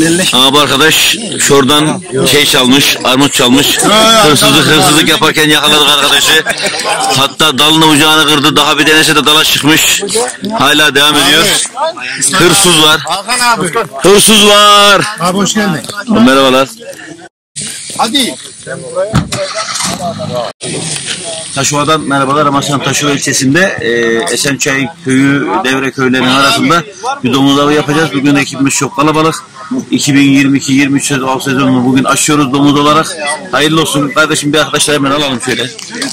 Abi arkadaş şuradan şey çalmış, armut çalmış. Hırsızlık yaparken yakaladık arkadaşı. Hatta dalını ucağını kırdı. Daha bir denese de dala çıkmış. Hala devam ediyor. Hırsız var. Hırsız var. Abi hoş geldin. Merhabalar. Hadi. Taşova'dan merhabalar. Amasya'nın Taşova ilçesinde Esençay köyü, Devre köylerinin arasında bir domuz avı yapacağız. Bugün ekibimiz çok kalabalık. 2022-23 av sezonunu bugün açıyoruz domuz olarak. Hayırlı olsun. Kardeşim bir arkadaşlar hemen alalım şöyle.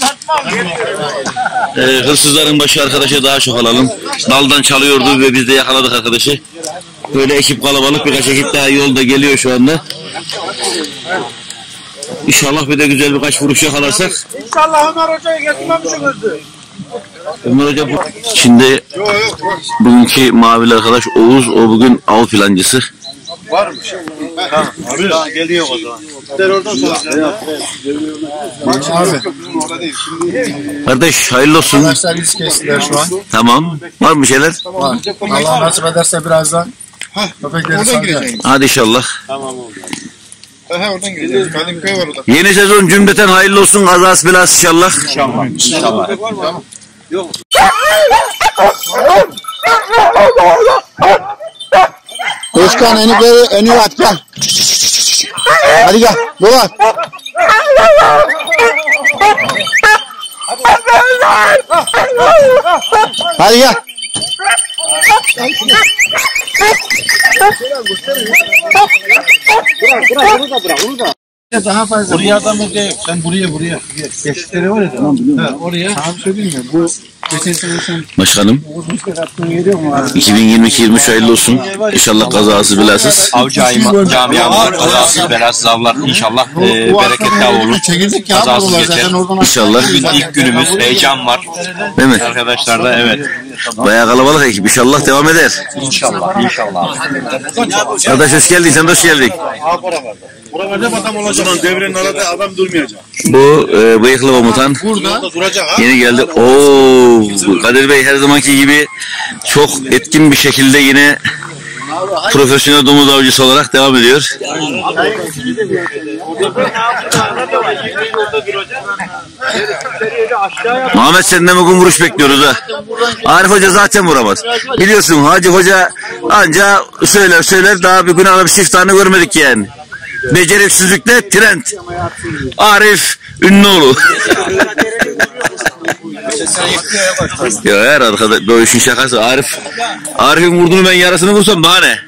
Hırsızların başı arkadaşa daha çok alalım. Daldan çalıyordu ve biz de yakaladık arkadaşı. Böyle ekip kalabalık, birkaç ekip daha yolda geliyor şu anda. İnşallah bir de güzel birkaç vuruş yakalarsak. İnşallah Ömer Hoca'yı getirmemişsinizdir. Ömer Hoca bu. Şimdi bugünkü mavili arkadaş Oğuz, o bugün av plancısı. Varmış. Abi daha geliyor o zaman. Sen oradan soracağım. Abi. Kardeş hayırlı olsun. Arkadaşlar biz kestiler şu an. Tamam. Var mı şeyler? Var. Allah nasip ederse birazdan köpekleri salacağız. Hadi inşallah. Tamam oldu. Oradan gireceğiz. Kalimköy var orada. Yeni sezon cümleten hayırlı olsun. Kazası belası inşallah. İnşallah. İnşallah. Yok. Özkan eni at gel. Hadi gel. Dolar. Hadi gel. Daha fazla. Buraya adam yok. Sen buraya. Geçişleri var ya. Tamam. Oraya. Abi söyleyeyim mi? Bu geçen sene sen Başkanım. 2022-23 hayırlı olsun. İnşallah kazasız belasız. Avcı camiamız kazasız belasız avlar inşallah bereketli av olur. Kazasız geçer. İnşallah. Bugün ilk günümüz, heyecan var. Değil mi? Arkadaşlar da evet. Bayağı kalabalık ekip. İnşallah devam eder. İnşallah. Kardeş hoş geldin. Sen de hoş geldin. Burada adam olacak. Devrenin arada adam durmayacak. Bu bıyıklı komutan. Burada duracak ha. Yeni geldi. Oo, Kadir Bey her zamanki gibi çok etkin bir şekilde yine profesyonel domuz avcısı olarak devam ediyor. Muhammed senden bugün vuruş bekliyoruz ha. Arif Hoca zaten vuramaz. Biliyorsun Hacı Hoca anca söyler daha bir gün alıp siftahını görmedik yani. Beceriksizlikle trend. Arif Ünlüoğlu. Ya her arkadaş böyle işin şakası. Arif'in vurduğunu ben yarısını vursam bana ne?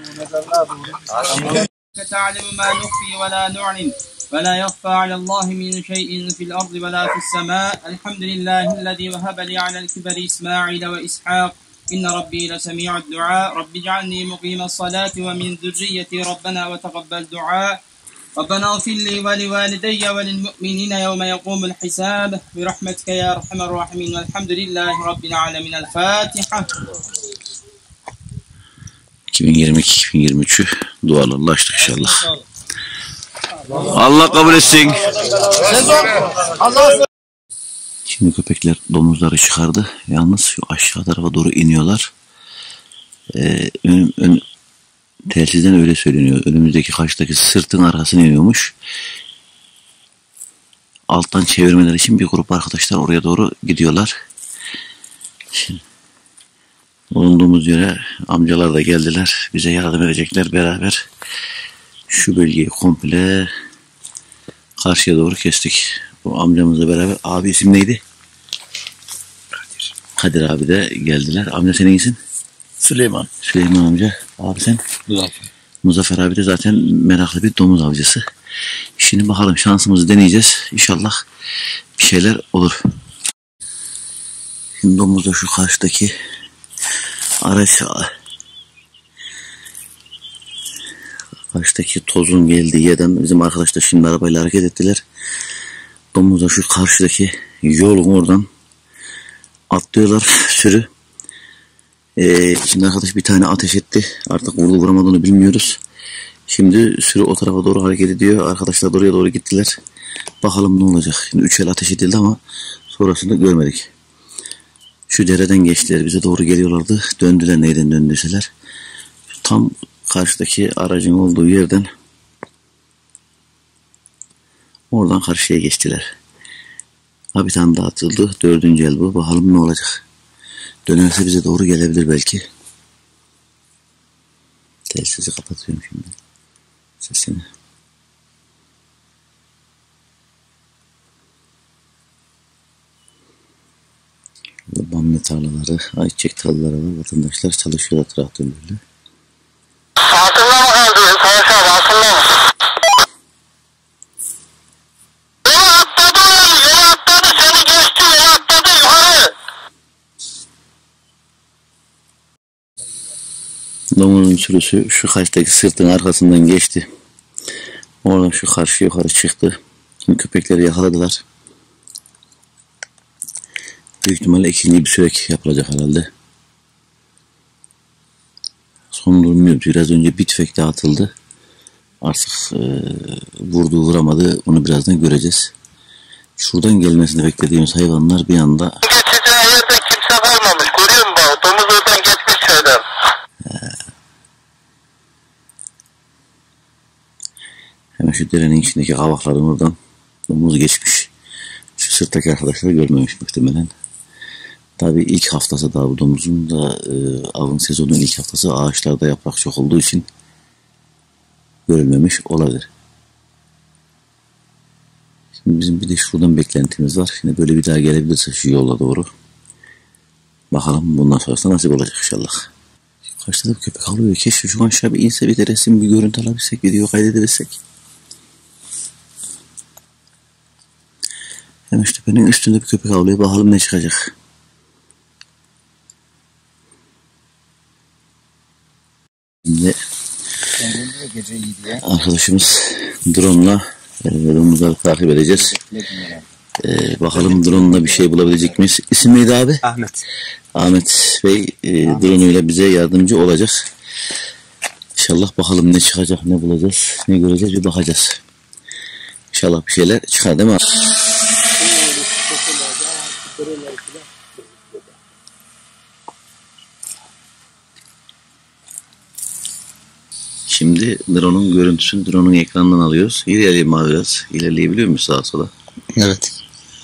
ولا يخفى على الله من شيء في الأرض ولا في السماء الحمد لله الذي وهب لي على الكبر إسماعيل وإسحاق إن ربي لسميع الدعاء رب اجعلني مقيم الصلاة ومن ذريتي ربنا وتقبل دعاء ربنا اغفر لي ولوالدي وللمؤمنين يوم يقوم الحساب برحمتك يا أرحم الراحمين والحمد لله رب العالمين الفاتحة. 2022-2023'ü dualarla açtık inşallah. Allah kabul etsin. Şimdi köpekler domuzları çıkardı. Yalnız şu aşağı tarafa doğru iniyorlar. Telsizden öyle söyleniyor. Önümüzdeki karşıdaki sırtın arkasına iniyormuş. Alttan çevirmeler için bir grup arkadaşlar oraya doğru gidiyorlar. Şimdi bulunduğumuz yere amcalar da geldiler. Bize yardım edecekler beraber. Şu bölgeyi komple karşıya doğru kestik. Bu amcamızla beraber. Abi isim neydi? Kadir abi de geldiler. Amca senin isim? Süleyman. Süleyman amca. Abi sen? Muzaffer abi de zaten meraklı bir domuz avcısı. Şimdi bakalım şansımızı deneyeceğiz. İnşallah bir şeyler olur. Şimdi domuzda şu karşıdaki araç karşıdaki tozun geldiği yerden bizim arkadaşlar şimdi arabayla hareket ettiler. Domuzda şu karşıdaki yolun oradan atlıyorlar sürü. Şimdi arkadaş bir tane ateş etti. Artık vurdu vuramadığını bilmiyoruz. Şimdi sürü o tarafa doğru hareket ediyor. Arkadaşlar oraya doğru gittiler. Bakalım ne olacak. Şimdi 3 el ateş edildi ama sonrasını görmedik. Şu dereden geçtiler. Bize doğru geliyorlardı. Döndüler neyden döndüyseler. Tam karşıdaki aracın olduğu yerden oradan karşıya geçtiler. Ha, bir tane daha atıldı. 4. el bu. Bakalım ne olacak. Dönerse bize doğru gelebilir belki. Telsizi kapatıyorum şimdi. Sesini. Bamya tarlaları, ayçiçek tarlaları var. Vatandaşlar çalışıyorlar traktörlerle. Altında mı kaldı? Savaş abi altında mı? Yolu atladı, seni geçti, yolu atladı yukarı. Domuzun sürüsü şu karşıdaki sırtın arkasından geçti. Oradan şu karşı yukarı çıktı. Şimdi köpekleri yakaladılar. Büyük ihtimalle ikinci bir sürek yapılacak herhalde. Son durmuyor. Biraz önce bir tüfek daha atıldı. Artık vurdu vuramadı onu birazdan göreceğiz. Şuradan gelmesini beklediğimiz hayvanlar bir anda... Geçeceği yerde kimse kalmamış. Görüyor musun bak? Domuz oradan geçmiş şeyden. Hemen şu derenin içindeki kavakların oradan domuz geçmiş. Şu sırttaki arkadaşlar görmemiş muhtemelen. Tabii ilk haftası daha bu domuzun da avın sezonunun ilk haftası, ağaçlarda yaprak çok olduğu için görülmemiş olabilir. Şimdi bizim bir de şuradan beklentimiz var. Şimdi böyle bir daha gelebilirse şu yola doğru. Bakalım bundan sonrası nasip olacak inşallah. Karşıda da bir köpek alıyor. Keşke şu aşağı bir inse bir de resim bir görüntü alabilsek, video kaydedebilsek. Hemen şu tepenin üstünde bir köpek avlıyor. Bakalım ne çıkacak. Şimdi arkadaşımız drone'la domuzları takip edeceğiz. Bakalım drone'la bir şey bulabilecek miyiz? İsim neydi abi? Ahmet. Ahmet Bey drone'uyla bize yardımcı olacak. İnşallah bakalım ne çıkacak, ne bulacağız, ne göreceğiz, bir bakacağız. İnşallah bir şeyler çıkar değil mi? Şimdi drone'un görüntüsünü drone'un ekranından alıyoruz. İlerleyelim abi biraz. İlerleyebiliyor muyuz sağa sola? Evet.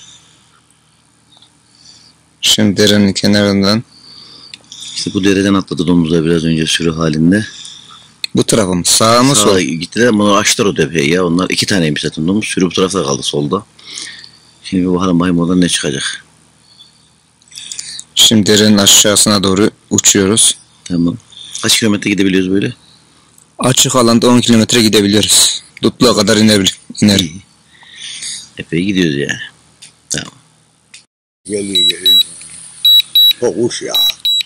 Şimdi derenin kenarından. İşte bu dereden atladı domuzlar biraz önce sürü halinde. Bu tarafa mı? Sağa mı Sağa sola? gittiler ama açtılar o tepeyi ya. Onlar 2 taneymiş zaten domuz. Sürü bu tarafta kaldı solda. Şimdi bir bakalım bayım oradan ne çıkacak. Şimdi derenin aşağısına doğru uçuyoruz. Tamam. Kaç kilometre gidebiliyoruz böyle? Açık alanda 10 kilometre gidebiliriz. Dutluğa kadar inerim. Epey gidiyoruz yani. Tamam. Geliyor. Çok uç ya.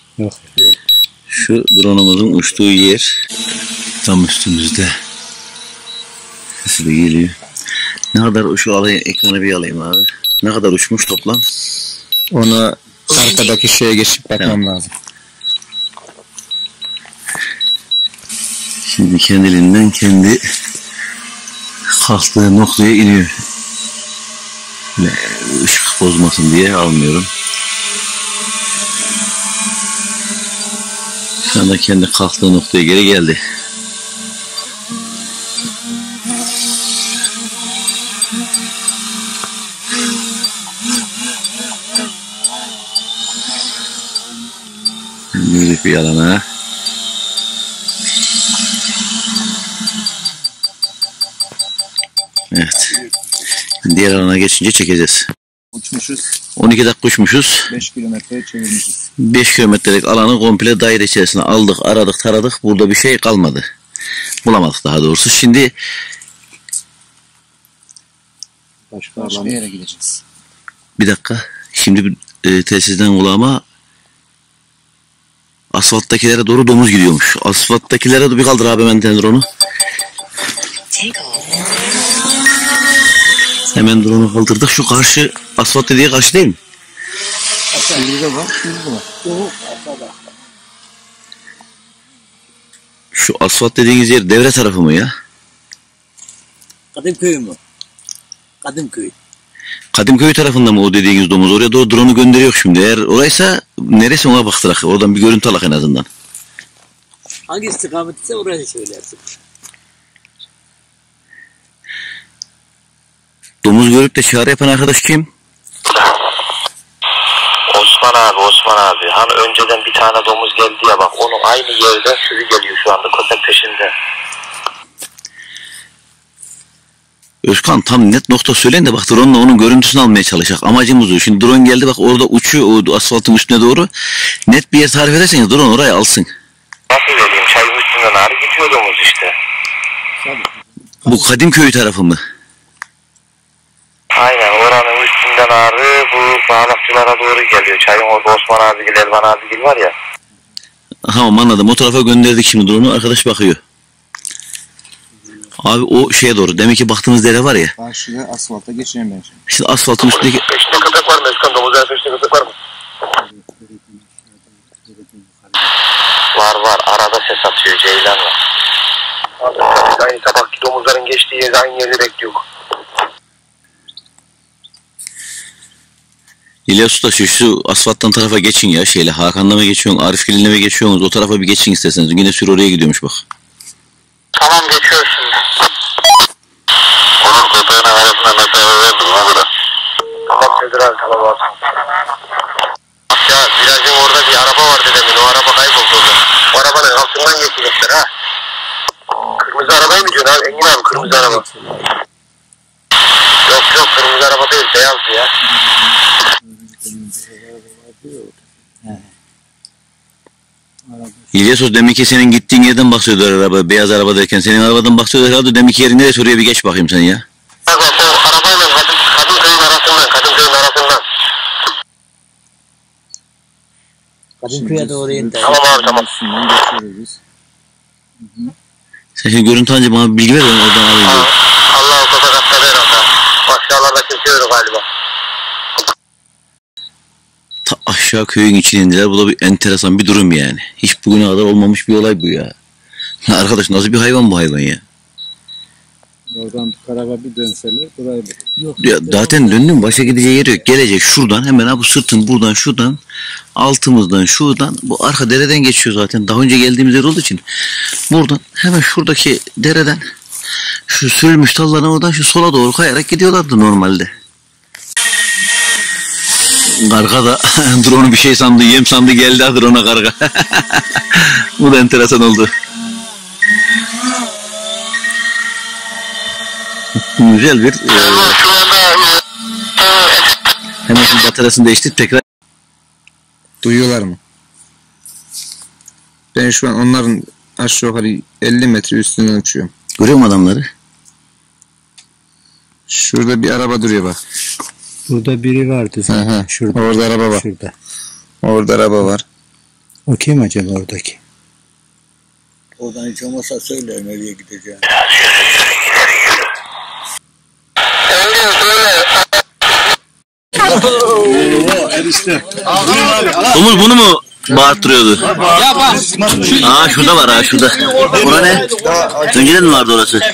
Şu drone'umuzun uçtuğu yer tam üstümüzde. Sesi de geliyor. Ne kadar şu alayım, ekranı bir alayım abi. Ne kadar uçmuş toplam? Onu arkadaki şeye geçip bakmam lazım. Şimdi kendiliğinden kendi kalktığı noktaya iniyor. Işık bozmasın diye almıyorum. Şu anda kendi kalktığı noktaya geri geldi. Büyük bir alana. Evet. Diğer alana geçince çekeceğiz. Uçmuşuz. 12 dakika uçmuşuz. 5 kilometreye çevirmişiz. 5 kilometrelik alanı komple daire içerisine aldık, aradık, taradık. Burada bir şey kalmadı. Bulamadık daha doğrusu. Şimdi Başka yere gideceğiz. bir dakika. Şimdi telsizden kulağıma asfalttakilere doğru domuz gidiyormuş. Asfalttakilere de bir kaldır abi hemen drone'u. Hemen drone'u kaldırdık. Şu karşı asfalt dediği karşı değil mi? Şu asfalt dediğiniz yer devre tarafı mı ya? Kadımköy mü? Kadımköy. Kadımköy tarafında mı o dediğiniz domuz? Oraya doğru drone'u gönderiyor şimdi. Eğer oraysa neresi ona baktırak. Oradan bir görüntü alak en azından. Hangi istikamet ise orayı söylersin. Domuz görüp de çağrı yapan arkadaş kim? Osman abi. Hani önceden bir tane domuz geldi ya bak onun aynı yerden sürü geliyor şu anda köpek peşinde. Özkan tam net nokta söyleyin de bak drone'la onun görüntüsünü almaya çalışacak. Amacımız o. Şimdi drone geldi bak orada uçuyor o asfaltın üstüne doğru. Net bir yer tarif ederseniz drone oraya alsın. Nasıl vereyim? Çayın üstünden ağrı gidiyor domuz işte. Bu Kadimköy tarafı mı? Aynen oranın üstünden ağrı bu bağlakçılara doğru geliyor. Çayın orada Osman abigil, Elvan abigil var ya. Tamam anladım. O tarafa gönderdik şimdi drone'u. Arkadaş bakıyor. Abi o şeye doğru. Demek ki baktığımız dere var ya. Karşıya asfalta geçeceğim ben şimdi. Şimdi asfaltın üstündeki... Peşinde köpek var mı Özkan? Domuzların peşinde köpek var mı? Var. Arada ses atıyor. Ceylan var. Biz aynı sabahki domuzların geçtiği yerde aynı yerde bekliyor. İlyas Usta şu asfalttan tarafa geçin ya şeyle. Hakan'la mı geçiyorsun? Arif Gül'le mi geçiyorsunuz? O tarafa bir geçin isterseniz. Yine sürü oraya gidiyormuş bak. Tamam geçiyoruz şimdi. Onun köpeğinin arasına mesafe verdim ona göre. Tamam Federal tamam abi. Ya virajın orada bir araba vardı demin o araba kayboldu orada. O arabanın altından geçecekler ha. Kırmızı arabayı mı diyorsun abi? Engin abi kırmızı araba. Yok kırmızı araba değil beyazdı ya. İlyas Usta deminki senin gittiğin yerden bahsediyor araba. Beyaz araba derken senin arabadan bahsediyor herhalde. Deminki yerin neresi oraya bir geç bakayım sen ya. Bak o arabayla Kadınköy'ün arasından. Kadınköy'e doğru indi. Tamam abi tamam. Sen şimdi görüntü anca bana bir bilgi ver ben oradan alayım. Allah-u Teala herhalde. Aşağılarda kesiyor galiba. Ta aşağı köyün içine indiler. Bu da bir enteresan bir durum yani. Hiç bugüne kadar olmamış bir olay bu ya. Ya arkadaş nasıl bir hayvan bu hayvan ya? Oradan bu tarafa bir dönseler burayı Yok. Ya zaten döndüm başa gideceği yeri yok. Gelecek şuradan hemen ha bu sırtın buradan şuradan altımızdan şuradan bu arka dereden geçiyor zaten. Daha önce geldiğimiz yer olduğu için buradan hemen şuradaki dereden şu sürülmüş tallarına oradan şu sola doğru kayarak gidiyorlardı normalde. Karga da drone'u bir şey sandı, yem sandı geldi ha drone'a karga. Bu da enteresan oldu. Güzel bir hemen şimdi bataryasını değiştirip tekrar Duyuyorlar mı? Ben şu an onların aşağı yukarı 50 metre üstünden uçuyorum. görüyor musun adamları? Şurada bir araba duruyor bak. Burada biri vardı zaten. Şurada. Orada araba var. Şurada. Orada araba var. O kim acaba oradaki? Oradan hiç olmazsa söyle nereye gideceğim. Domuz bunu mu bağırttırıyordu? Aa şurada var ha şurada. Bura ne? Önceden mi vardı orası?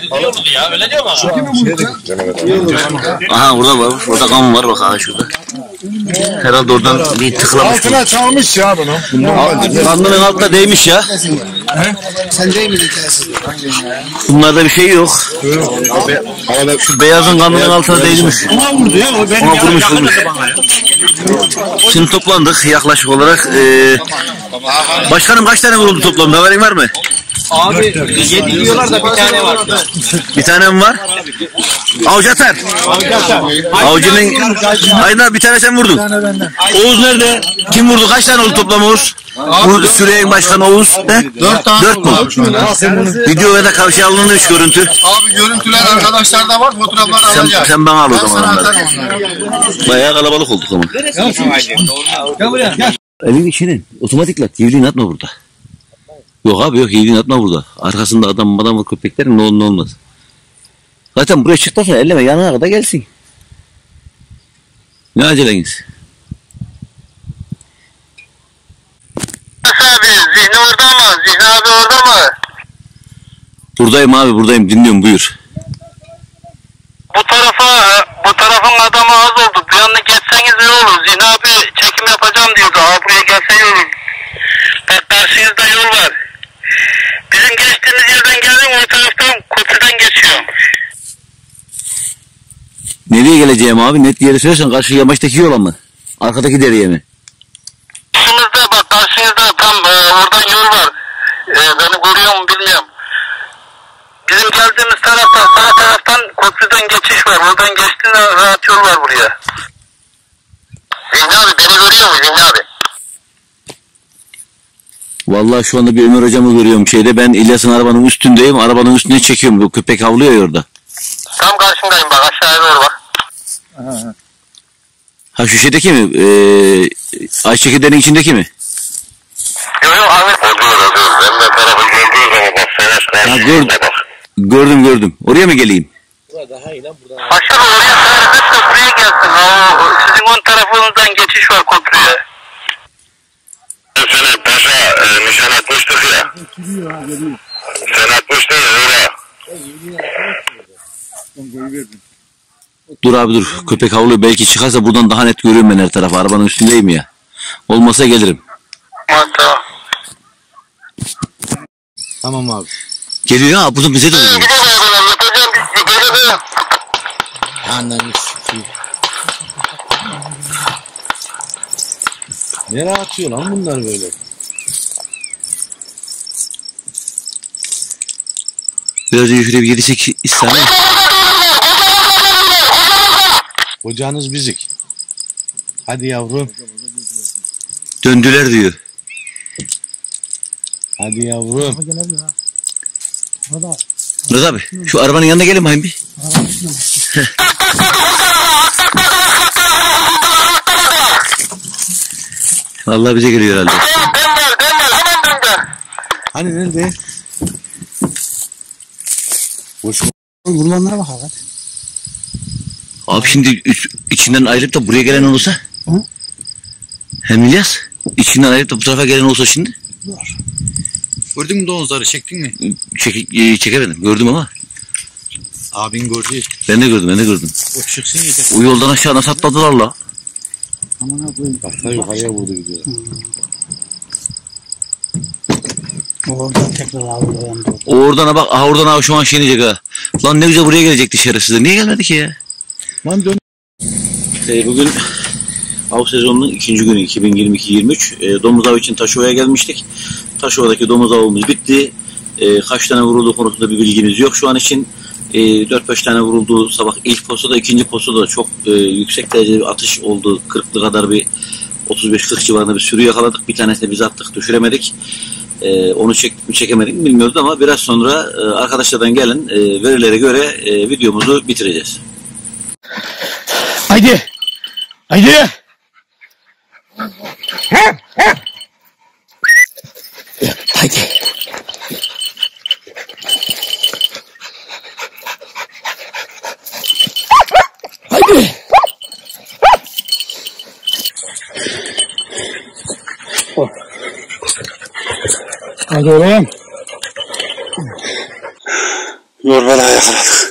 Aha burada var. Burada kan var bak aha şurada. Herhalde oradan bir tıklamış. Altına çalmış ya bunu. Karnının altına değmiş ya. Sen değil miydin tersi? Bunlarda bir şey yok. Şu beyazın karnının altına değmiş. Ona vurmuş. Şimdi toplandık yaklaşık olarak. Başkanım kaç tane vuruldu toplamda haberin var mı? Abi 7 diyorlar da bir tane var. Bir tane mi var? Avcı atar. Avcının... Aynen bir tane sen vurdun. Oğuz nerede? Kim vurdu? Kaç tane oldu toplam Oğuz? Bu Süreyya Başkan Oğuz. 4 tane. 4 mu? Video ve de şey alınmış görüntü. Abi görüntüler arkadaşlarda var, fotoğraflar alacağız. Sen bana al o zaman onları. Bayağı kalabalık olduk ama. Gel buraya gel. Evin içine otomatikle yivliğini atma burada. Yok abi yok yivliğini atma burada. Arkasında adam var köpeklerin ne olur ne olmaz. Zaten buraya çıktıktan sonra elleme yanına kadar gelsin. Ne aceleniz? Abi Zihni orada mı? Zihni abi orada mı? Buradayım abi buradayım dinliyorum buyur. Bu tarafın adamı az oldu. Bir yanına geçseniz iyi olur. Zihni abi çekim yapacağım diyordu. Abi buraya gelse iyi olur. Bak karşınızda yol var. Bizim geçtiğimiz yerden geldim, o taraftan köprüden geçiyorum. Nereye geleceğim abi? Net yeri söylersen karşı yamaçtaki yola mı? Arkadaki dereye mi? Karşınızda bak, karşınızda tam oradan yol var. Beni görüyor mu bilmiyorum. Bizim geldiğimiz taraftan, sağ taraftan köprüden geçiş var. Oradan geçtiğinde rahat yol var buraya. Zihni abi beni görüyor mu Zihni abi? Vallahi şu anda bir Ömer hocamı görüyorum şeyde. Ben İlyas'ın arabanın üstündeyim. Arabanın üstüne çekiyorum. Bu köpek havlıyor ya orada. Tam karşındayım bak, aşağıya doğru bak. Ha şu şeydeki mi? Ayçiçek derenin içindeki mi? Yok abi. Oluyor. Ben de tarafı gördüğü zaman bak, Fener karşısında bak. Gördüm. Oraya mı geleyim? Daha iyi lan buradan. Aşağı oraya sadece köprüye gelsin. Sizin ön tarafınızdan geçiş var köprüye. Seni paşa nişan atmıştık ya. Sen atmıştın ya öyle. Dur abi dur. Köpek havlıyor. Belki çıkarsa buradan daha net görüyorum ben her tarafı. Arabanın üstündeyim ya. Olmasa gelirim. Tamam. Tamam abi. Geliyor ha. Buradan bize de geliyor. Ananı sikeyim. Nereye atıyor lan bunlar böyle? Biraz önce şuraya bir 7-8 saniye. Hocanız bizik. Hadi yavrum. Döndüler diyor. Hadi yavrum. Murat abi şu arabanın yanına gelin bakayım bir. Vallahi bize geliyor herhalde. Hani nerede? Boş Vurmanlara bak abi. Abi şimdi içinden ayrılıp da buraya gelen olursa? Hı? Hem İlyas içinden ayrılıp da bu tarafa gelen olsa şimdi? Gördün mü domuzları, çektin mi? Çekemedim. Gördüm ama. Abin gördü. Ben de gördüm. O çıksın yeter. O yoldan aşağı nasıl atladılar la? Aman abi. Hatta yukarıya vurdu gidiyor. Oradan tekrar alıyor. Oradan bak. Oradan abi şu an şey diyecek ha. Lan ne güzel buraya gelecekti şerefsizler. Niye gelmedi ki ya? Lan dön. Bugün av sezonunun ikinci günü 2022-23. Domuz avı için Taşova'ya gelmiştik. Taşova'daki domuz avımız bitti. Kaç tane vurulduğu konusunda bir bilgimiz yok şu an için. 4-5 tane vuruldu sabah ilk postoda, ikinci postoda çok yüksek derecede bir atış oldu. 40'lı kadar bir 35-40 civarında bir sürü yakaladık. Bir tanesini biz attık, düşüremedik. Onu çekemedik mi bilmiyoruz ama biraz sonra arkadaşlardan gelen verilere göre videomuzu bitireceğiz. Haydi. Haydi. Haydi. Haydi. Hadi oğlum. Yorgana yakaladık.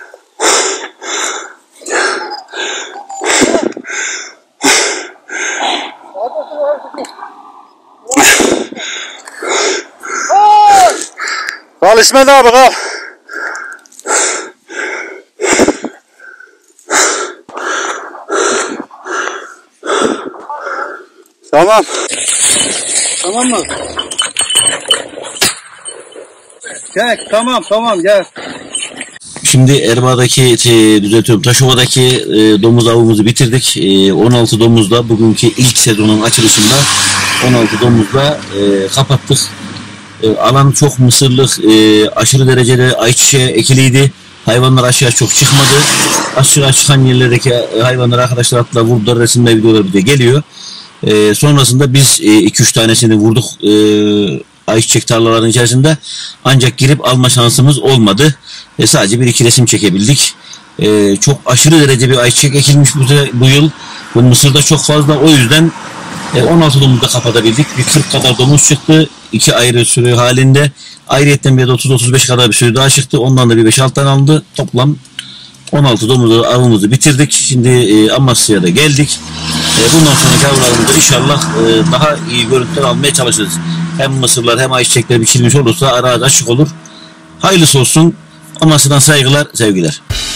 Kal İsmet abi kal. Tamam. Tamam mı? Gel, tamam gel. Şimdi Erbaa'daki düzeltiyorum Taşova'daki domuz avımızı bitirdik. 16 domuzla bugünkü ilk sezonun açılışında 16 domuzla kapattık. Alan çok mısırlık, aşırı derecede ayçiçeği ekiliydi. Hayvanlar aşağı çok çıkmadı. Aşağı çıkan yerlerdeki hayvanlar arkadaşlar atla vurdular, resimler videolar bir de geliyor. Sonrasında biz 2-3 tanesini vurduk ayçiçek tarlalarının içerisinde. Ancak girip alma şansımız olmadı. Sadece 1-2 resim çekebildik. Çok aşırı derece bir ayçiçek ekilmiş bu yıl. Bu mısırda çok fazla, o yüzden 16 domuzda kapatabildik. Bir 40 kadar domuz çıktı. 2 ayrı sürü halinde. Ayrıyetten bir de 30-35 kadar bir sürü daha çıktı. Ondan da bir 5-6 tane aldı. Toplam 16 domuz avımızı bitirdik. Şimdi Amasya'ya da geldik. Bundan sonraki avlarımızda inşallah daha iyi görüntüler almaya çalışırız. hem mısırlar hem ayçiçekler biçilmiş olursa arazi açık olur. Hayırlısı olsun. Amasından saygılar, sevgiler.